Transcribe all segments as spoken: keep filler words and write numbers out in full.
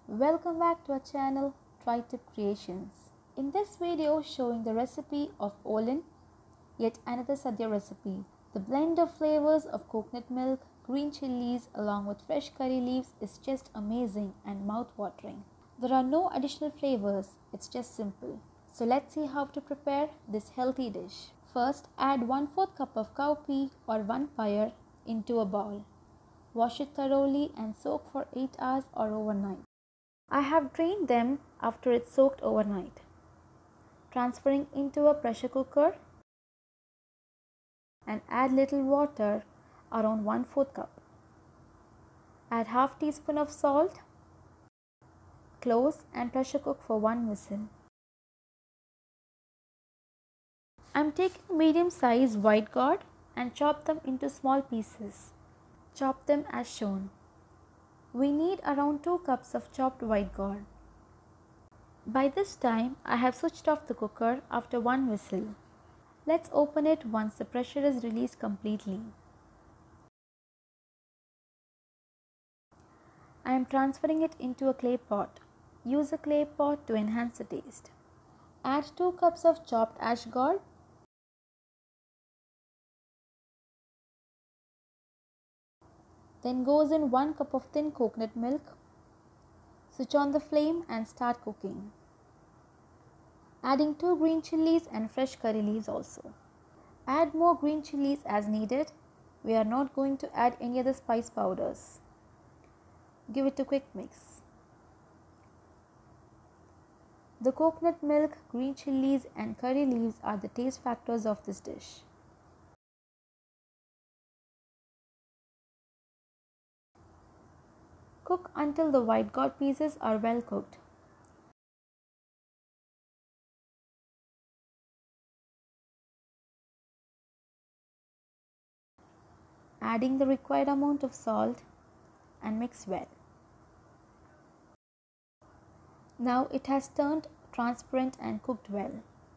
Welcome back to our channel Tri-Tip Creations. In this video showing the recipe of Olen, yet another Sadhya recipe. The blend of flavors of coconut milk, green chilies along with fresh curry leaves is just amazing and mouth-watering. There are no additional flavors, it's just simple. So let's see how to prepare this healthy dish. First, add one fourth cup of cowpea or one pyre into a bowl. Wash it thoroughly and soak for eight hours or overnight. I have drained them after it's soaked overnight. Transferring into a pressure cooker and add little water, around one fourth cup. Add half teaspoon of salt. Close and pressure cook for one whistle. I am taking medium sized white gourd and chop them into small pieces. Chop them as shown. We need around two cups of chopped white gourd. By this time, I have switched off the cooker after one whistle. Let's open it once the pressure is released completely. I am transferring it into a clay pot. Use a clay pot to enhance the taste. Add two cups of chopped ash gourd. Then goes in one cup of thin coconut milk. Switch on the flame and start cooking. Adding two green chilies and fresh curry leaves also. Add more green chilies as needed. We are not going to add any other spice powders. Give it a quick mix. The coconut milk, green chilies and curry leaves are the taste factors of this dish. Cook until the white gourd pieces are well cooked. Adding the required amount of salt and mix well. Now it has turned transparent and cooked well.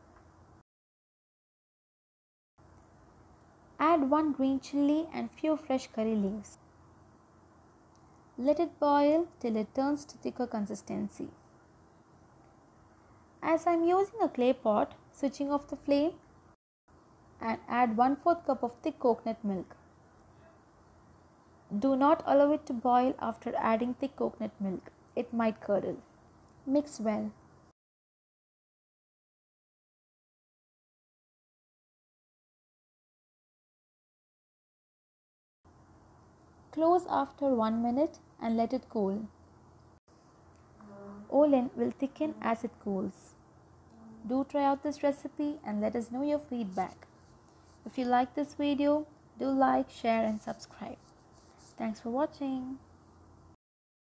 Add one green chilli and few fresh curry leaves. Let it boil till it turns to thicker consistency. As I am using a clay pot, switching off the flame and add one fourth cup of thick coconut milk. Do not allow it to boil after adding thick coconut milk. It might curdle. Mix well. Close after one minute and let it cool. Olen will thicken as it cools. Do try out this recipe and let us know your feedback. If you like this video, do like, share and subscribe. Thanks for watching.